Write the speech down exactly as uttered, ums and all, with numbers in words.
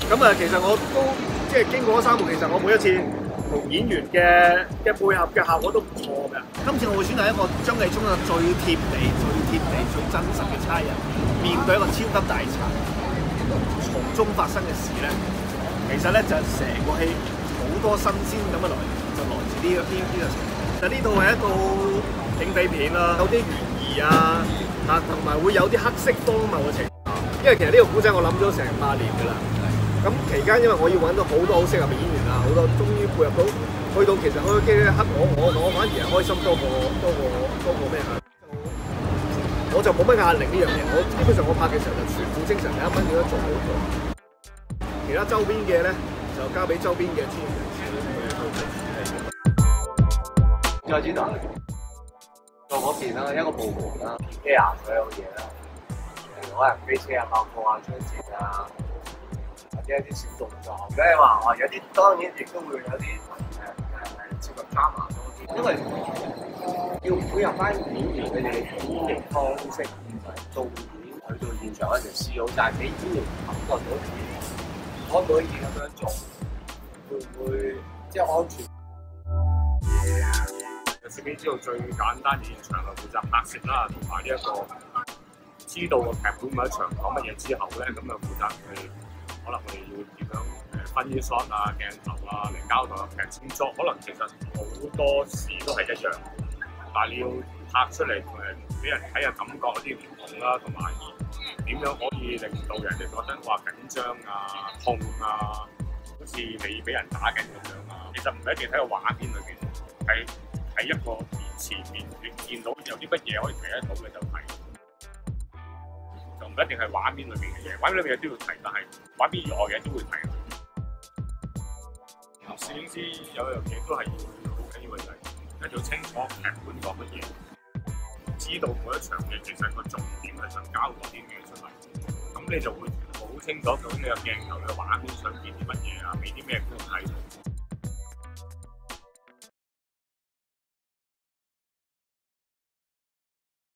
咁啊，其實我都即係經過咗三部，其實我每一次同演員嘅嘅配合嘅效果都唔錯嘅。今次我會選擇一個張繼聰啊最貼地、最貼地、最真實嘅差人，面對一個超級大賊，從中發生嘅事咧，其實咧就成個戲好多新鮮咁嘅來源，就來自呢個呢呢個情況。其實呢套係一套警匪片啦，有啲懸疑啊，嚇同埋會有啲黑色荒謬嘅情況。因為其實呢個古仔我諗咗成八年㗎啦。咁期間因為我要揾到好多好適合嘅演員啊，好多終於配合到，去到其實開機呢一刻，我我我反而係開心多過多過多過咩啊？我就冇乜壓力呢樣嘢，我基本上我拍嘅時候就全副精神，第一分點樣做好做。其他周邊嘅咧就交俾周邊嘅專業人士去去處理。 再指導做嗰邊啦，一個部門啦 ，care 所有嘢啦，例如可能飛車啊、爆破啊、槍戰啊。或者一啲小動作，如果你話哦，有啲當然亦都會有啲誒誒誒涉及 drama 多啲，因為要配合翻演員佢哋嘅演繹方式，導演去到現場嗰陣試好，但係俾演員感覺到可唔可以咁樣做，會唔會即係安全？ 攝影知道最簡單嘅現場係負責拍攝啦，同埋呢一個知道個劇本每一場講乜嘢之後咧，咁就負責去。可能我哋要點樣誒分啲 shot 啊、鏡頭啊嚟交代個劇情作，可能其實好多時都係一樣，但係你要拍出嚟誒俾人睇嘅感覺有啲唔同啦，同埋點樣可以令到人哋覺得話緊張啊、痛啊，好似你俾人打緊咁樣啊。其實唔係一定喺個畫面裏邊，係喺一個前面你見到有啲乜嘢可以睇得到嘅就睇。就唔一定係畫面裏邊嘅嘢，畫面裏邊嘅都要睇，但係畫面以外嘅都會睇。攝影師有一樣嘢都係要好緊要嘅，就係一定要清楚劇本講乜嘢，知道每一場嘅其實個重點係想交代啲咩出嚟，咁你就會好清楚究竟你個鏡頭嘅畫面想見啲乜嘢啊，